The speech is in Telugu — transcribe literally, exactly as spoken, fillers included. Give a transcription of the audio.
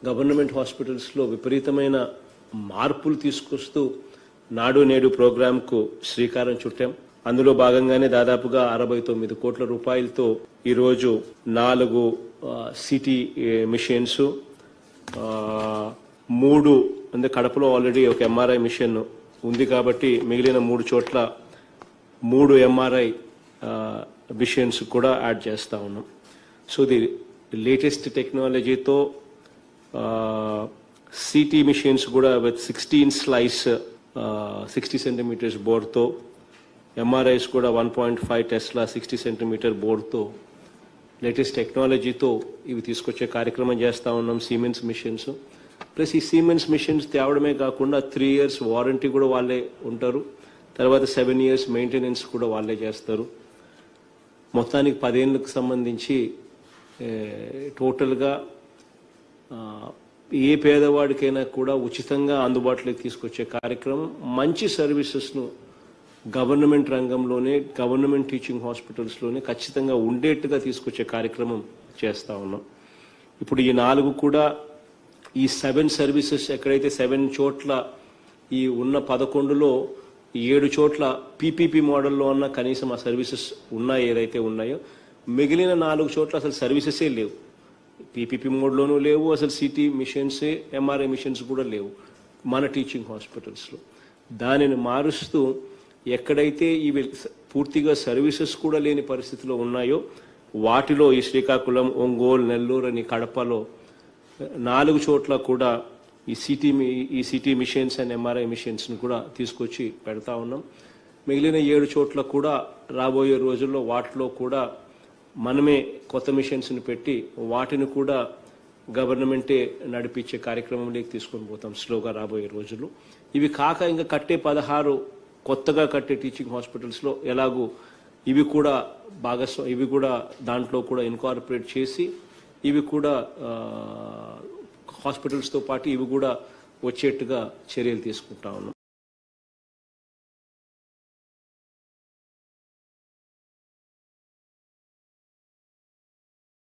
గవర్నమెంట్ హాస్పిటల్స్లో విపరీతమైన మార్పులు తీసుకొస్తూ నాడు నేడు ప్రోగ్రాంకు శ్రీకారం చుట్టాం. అందులో భాగంగానే దాదాపుగా అరవై తొమ్మిది కోట్ల రూపాయలతో ఈరోజు నాలుగు సిటీ మిషన్స్, మూడు అంటే కడపలో ఆల్రెడీ ఒక ఎంఆర్ఐ మిషన్ ఉంది కాబట్టి మిగిలిన మూడు చోట్ల మూడు ఎంఆర్ఐ మిషన్స్ కూడా యాడ్ చేస్తా ఉన్నాం. సో ది లేటెస్ట్ టెక్నాలజీతో సిటీ మిషన్స్ కూడా with sixteen slice sixty centimetres బోర్డ్తో, ఎంఆర్ఐస్ కూడా one point five tesla sixty centimetre బోర్డ్తో లేటెస్ట్ టెక్నాలజీతో ఇవి తీసుకొచ్చే కార్యక్రమం చేస్తూ ఉన్నాం. సీమెన్స్ మిషన్స్ ప్లస్ ఈ సీమెన్స్ మిషన్స్ తేవడమే కాకుండా త్రీ ఇయర్స్ వారంటీ కూడా వాళ్ళే ఉంటారు. తర్వాత సెవెన్ ఇయర్స్ మెయింటెనెన్స్ కూడా వాళ్ళే చేస్తారు. మొత్తానికి పదేళ్ళకు సంబంధించి టోటల్గా ఏ పేదవాడికైనా కూడా ఉచితంగా అందుబాటులోకి తీసుకొచ్చే కార్యక్రమం, మంచి సర్వీసెస్ను గవర్నమెంట్ రంగంలోనే గవర్నమెంట్ టీచింగ్ హాస్పిటల్స్లోనే ఖచ్చితంగా ఉండేట్టుగా తీసుకొచ్చే కార్యక్రమం చేస్తూ ఉన్నాం. ఇప్పుడు ఈ నాలుగు కూడా ఈ సెవెన్ సర్వీసెస్ ఎక్కడైతే సెవెన్ చోట్ల ఈ ఉన్న పదకొండులో ఏడు చోట్ల పీపీపీ మోడల్లో ఉన్న కనీసం ఆ సర్వీసెస్ ఉన్నాయి ఏదైతే ఉన్నాయో, మిగిలిన నాలుగు చోట్ల అసలు సర్వీసెసే లేవు. పీపీపీ మోడ్లోనూ లేవు, అసలు సిటీ మిషన్సే ఎంఆర్ఐ మిషన్స్ కూడా లేవు మన టీచింగ్ హాస్పిటల్స్లో. దానిని మారుస్తూ ఎక్కడైతే ఇవి పూర్తిగా సర్వీసెస్ కూడా లేని పరిస్థితిలో ఉన్నాయో వాటిలో ఈ శ్రీకాకుళం, ఒంగోలు, నెల్లూరు అని కడపలో నాలుగు చోట్ల కూడా ఈ సిటీ ఈ సిటీ మిషన్స్ అండ్ ఎంఆర్ఐ మిషన్స్ని కూడా తీసుకొచ్చి పెడతా ఉన్నాం. మిగిలిన ఏడు చోట్ల కూడా రాబోయే రోజుల్లో వాటిలో కూడా మనమే కొత్త మిషన్స్ని పెట్టి వాటిని కూడా గవర్నమెంటే నడిపించే కార్యక్రమంలోకి తీసుకొని పోతాం స్లోగా రాబోయే రోజుల్లో. ఇవి కాక ఇంకా కట్టే పదహారు కొత్తగా కట్టే టీచింగ్ హాస్పిటల్స్లో ఎలాగూ ఇవి కూడా భాగస్వా ఇవి కూడా దాంట్లో కూడా ఇన్కార్పొరేట్ చేసి ఇవి కూడా హాస్పిటల్స్తో పాటు ఇవి కూడా వచ్చేట్టుగా చర్యలు తీసుకుంటా ఉన్నాం.